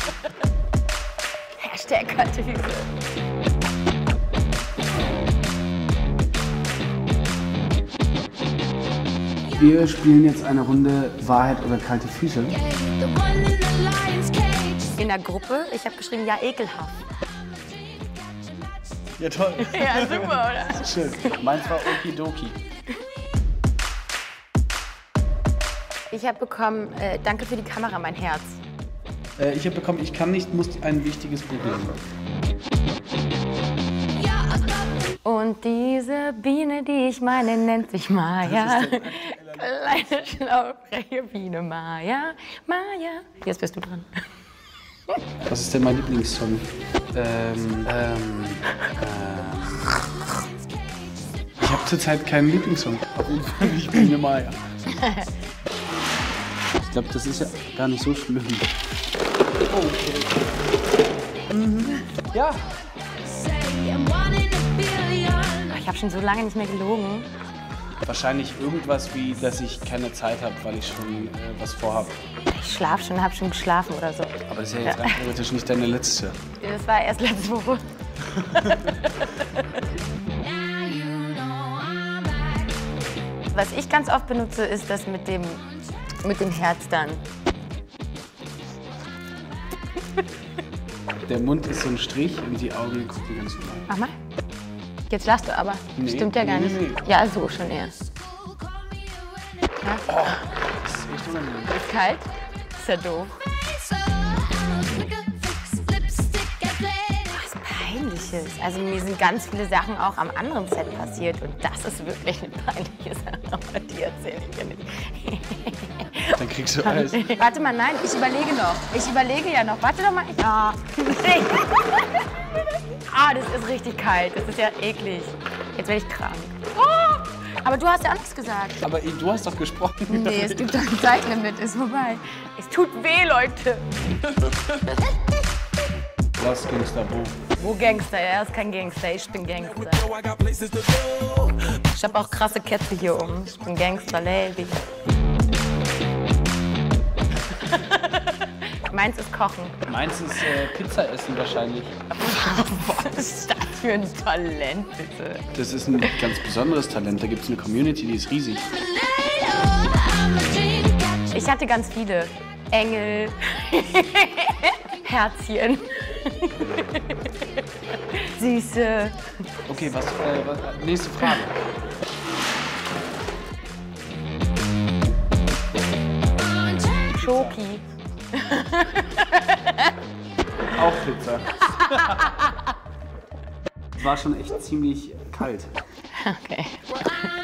Hashtag kalte Füße. Wir spielen jetzt eine Runde Wahrheit oder kalte Füße. In der Gruppe, ich habe geschrieben, ja, ekelhaft. Ja, toll. Ja, super, oder? Schön. Meins war Okidoki. Ich habe bekommen, danke für die Kamera, mein Herz. Ich habe bekommen, ich kann nicht, muss ein wichtiges Buch lesen. Und diese Biene, die ich meine, nennt sich Maya. Kleine, schlauchreiche Biene, Maya, Maya. Jetzt bist du dran. Was ist denn mein Lieblingssong? Ich habe zurzeit keinen Lieblingssong. Auf jeden Fall nicht Biene Maya. Ich glaube, das ist ja gar nicht so schlimm. Okay. Mhm. Ja. Ich habe schon so lange nicht mehr gelogen. Wahrscheinlich irgendwas wie, dass ich keine Zeit habe, weil ich schon was vorhabe. Ich schlafe schon, habe schon geschlafen oder so. Aber das ist ja jetzt rein theoretisch nicht deine letzte. Das war erst letzte Woche. Was ich ganz oft benutze, ist das mit dem Herz dann. Der Mund ist so ein Strich und die Augen gucken ganz normal. Mach mal. Jetzt lachst du aber. Nee, Stimmt ja gar nicht. nee. Ja, so schon eher. Ja? Oh, das ist echt unangenehm. Ist kalt? Ist ja doof. Was Peinliches. Also mir sind ganz viele Sachen auch am anderen Set passiert und das ist wirklich eine peinliche Sache, aber die erzähle ich dir nicht. Dann kriegst du alles. Warte mal, nein, ich überlege noch. Ich überlege ja noch. Warte doch mal. Ja. Ah, das ist richtig kalt. Das ist ja eklig. Jetzt werde ich krank. Oh, aber du hast ja auch nichts gesagt. Aber du hast doch gesprochen. Nee, es gibt doch ein Zeitlimit. Ist vorbei. Es tut weh, Leute. Was Gangster, Wo Gangster? Er ist kein Gangster. Ich bin Gangster. Ich habe auch krasse Kette hier oben. Ich bin Gangster, Lady. Meins ist Kochen. Meins ist Pizza essen wahrscheinlich. Was ist das für ein Talent, bitte? Das ist ein ganz besonderes Talent. Da gibt es eine Community, die ist riesig. Ich hatte ganz viele. Engel, Herzchen, Süße. Okay, was nächste Frage. Schoki. Auch Pizza. War schon echt ziemlich kalt. Okay.